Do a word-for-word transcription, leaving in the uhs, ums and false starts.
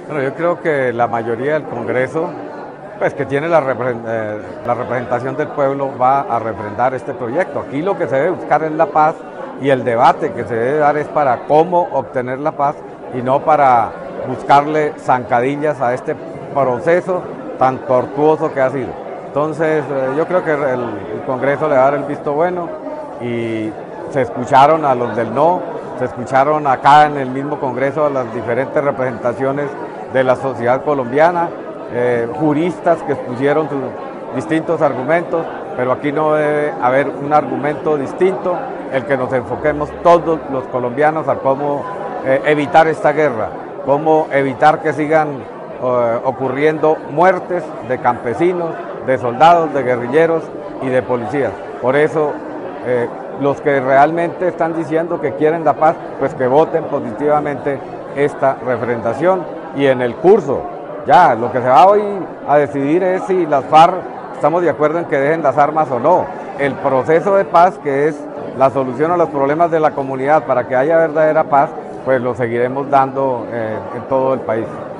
Bueno, yo creo que la mayoría del Congreso, pues que tiene la, repre- eh, la representación del pueblo, va a refrendar este proyecto. Aquí lo que se debe buscar es la paz y el debate que se debe dar es para cómo obtener la paz y no para buscarle zancadillas a este proceso tan tortuoso que ha sido. Entonces, eh, yo creo que el, el Congreso le va a dar el visto bueno y se escucharon a los del no, se escucharon acá en el mismo Congreso a las diferentes representaciones de la sociedad colombiana, eh, juristas que expusieron sus distintos argumentos, pero aquí no debe haber un argumento distinto, el que nos enfoquemos todos los colombianos a cómo eh, evitar esta guerra, cómo evitar que sigan eh, ocurriendo muertes de campesinos, de soldados, de guerrilleros y de policías. Por eso, eh, los que realmente están diciendo que quieren la paz, pues que voten positivamente esta referendación y en el curso. Ya, lo que se va hoy a decidir es si las FARC estamos de acuerdo en que dejen las armas o no. El proceso de paz, que es la solución a los problemas de la comunidad para que haya verdadera paz, pues lo seguiremos dando eh, en todo el país.